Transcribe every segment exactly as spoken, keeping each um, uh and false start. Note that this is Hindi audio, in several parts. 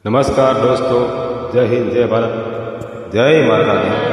नमस्कार दोस्तों, जय हिंद, जय भारत, जय माता दी।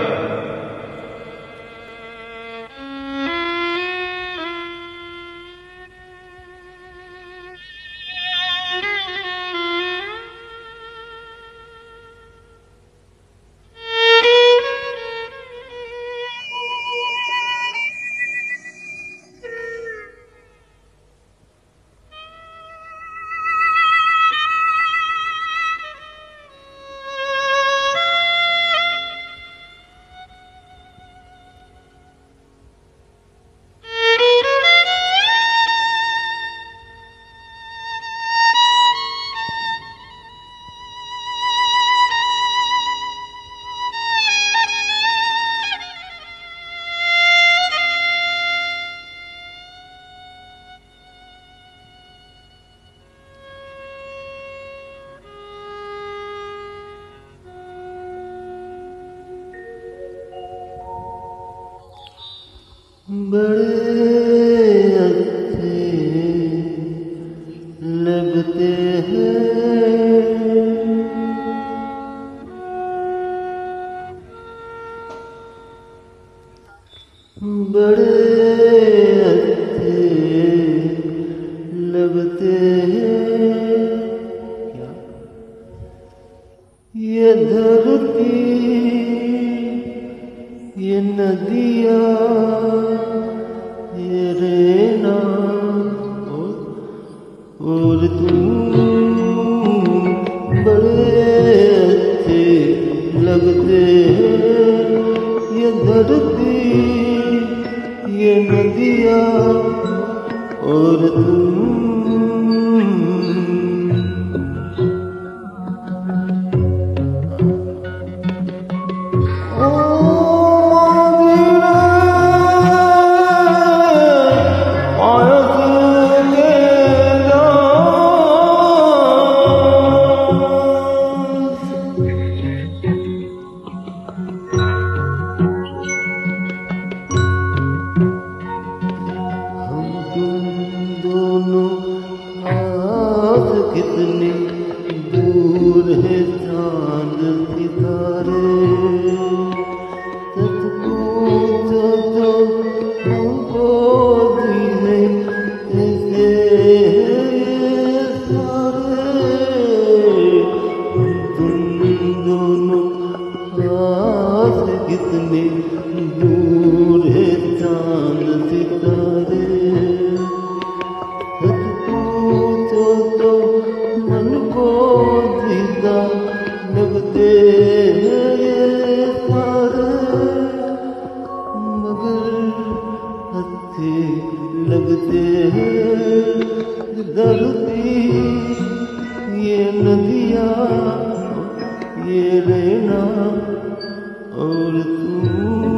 बड़े अच्छे लगते हैं, बड़े अच्छे लगते हैं। क्या ये धरती, ये नदियाँ, ये रेना और तुम बड़े अच्छे लगते हैं। ये धरती, ये नदियाँ और तुम कितने दूर है चांद सितारे, सच पूछो तो हमको जीने कैसे सारे। तुम दोनों हाथ कितने दूर है चांद सितारे, लगते हैं सारे, मगर अच्छे लगते हैं। धरती, ये नदियाँ, ये रेना और तुम